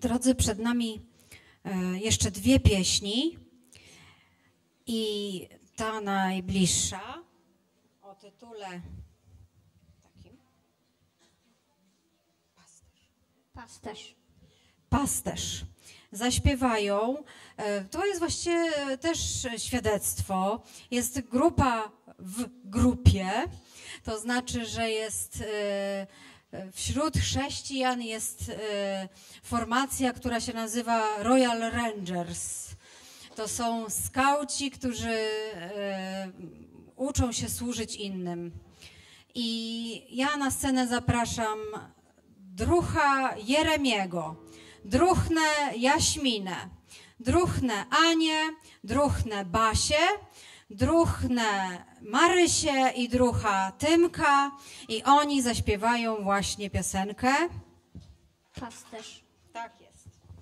drodzy, przed nami jeszcze dwie pieśni i ta najbliższa o tytule takim Pasterz. Zaśpiewają, to jest właściwie też świadectwo, jest grupa w grupie, to znaczy, że jest wśród chrześcijan jest formacja, która się nazywa Royal Rangers. To są skauci, którzy uczą się służyć innym. I ja na scenę zapraszam drucha Jeremiego, druchnę Jaśminę, druchnę Anię, druchnę Basię, druchnę Marysię i drucha Tymka i oni zaśpiewają właśnie piosenkę Pasterz. Tak jest.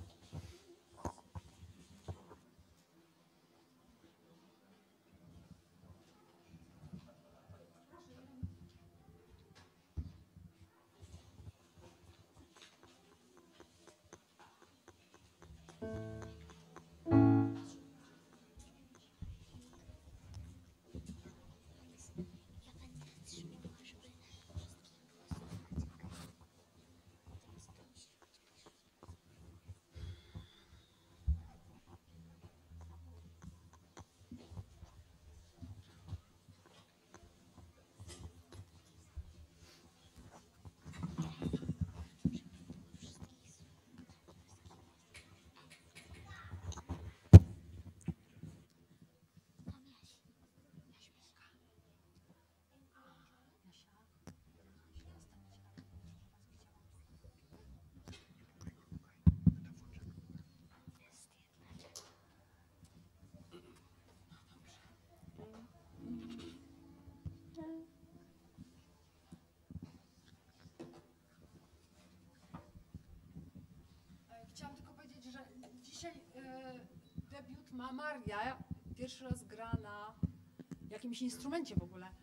Chciałam tylko powiedzieć, że dzisiaj debiut ma Maria. Pierwszy raz gra na jakimś instrumencie w ogóle.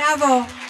Brawo!